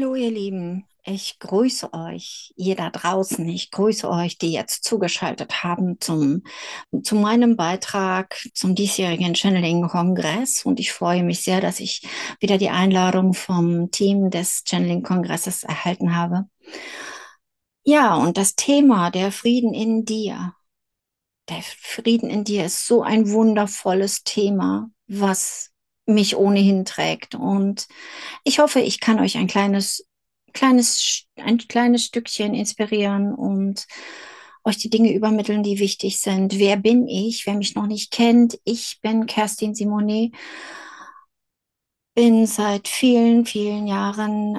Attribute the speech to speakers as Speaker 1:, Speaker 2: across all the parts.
Speaker 1: Hallo ihr Lieben, ich grüße euch, ihr da draußen. Ich grüße euch, die jetzt zugeschaltet haben zu meinem Beitrag zum diesjährigen Channeling-Kongress. Und ich freue mich sehr, dass ich wieder die Einladung vom Team des Channeling-Kongresses erhalten habe. Ja, und das Thema, der Frieden in dir. Der Frieden in dir ist so ein wundervolles Thema, was mich ohnehin trägt. Und ich hoffe, ich kann euch ein kleines Stückchen inspirieren und euch die Dinge übermitteln, die wichtig sind. Wer bin ich? Wer mich noch nicht kennt, ich bin Kerstin Simonet, bin seit vielen, vielen Jahren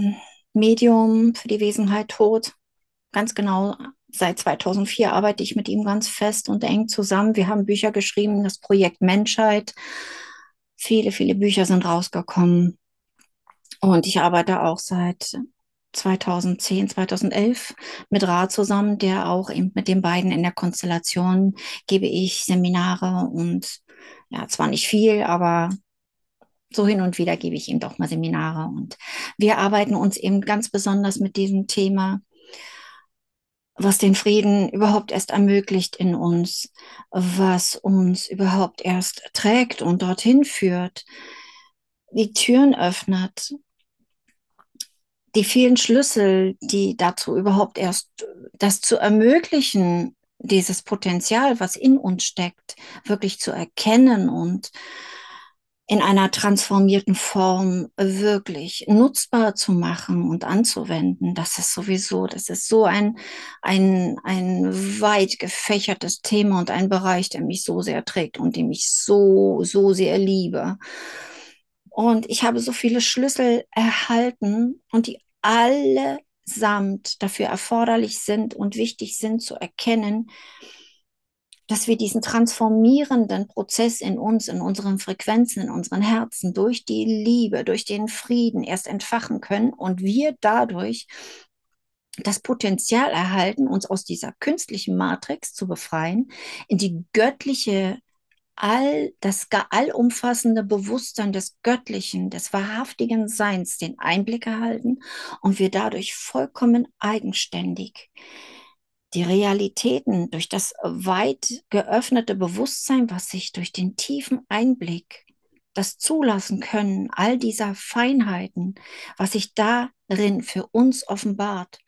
Speaker 1: Medium für die Wesenheit Tod. Ganz genau, seit 2004 arbeite ich mit ihm ganz fest und eng zusammen. Wir haben Bücher geschrieben, das Projekt Menschheit. Viele, viele Bücher sind rausgekommen. Und ich arbeite auch seit 2010, 2011 mit Ra zusammen, der auch eben mit den beiden in der Konstellation gebe ich Seminare und ja, zwar nicht viel, aber so hin und wieder gebe ich ihm doch mal Seminare und wir arbeiten uns eben ganz besonders mit diesem Thema, was den Frieden überhaupt erst ermöglicht in uns, was uns überhaupt erst trägt und dorthin führt, die Türen öffnet, die vielen Schlüssel, die dazu überhaupt erst das zu ermöglichen, dieses Potenzial, was in uns steckt, wirklich zu erkennen und in einer transformierten Form wirklich nutzbar zu machen und anzuwenden. Das ist so ein weit gefächertes Thema und ein Bereich, der mich so sehr trägt und den ich so, so sehr liebe. Und ich habe so viele Schlüssel erhalten und die allesamt dafür erforderlich sind und wichtig sind zu erkennen, dass wir diesen transformierenden Prozess in uns, in unseren Frequenzen, in unseren Herzen durch die Liebe, durch den Frieden erst entfachen können und wir dadurch das Potenzial erhalten, uns aus dieser künstlichen Matrix zu befreien, in die göttliche das allumfassende Bewusstsein des Göttlichen, des wahrhaftigen Seins den Einblick erhalten und wir dadurch vollkommen eigenständig die Realitäten durch das weit geöffnete Bewusstsein, was sich durch den tiefen Einblick, das Zulassen können, all dieser Feinheiten, was sich darin für uns offenbart,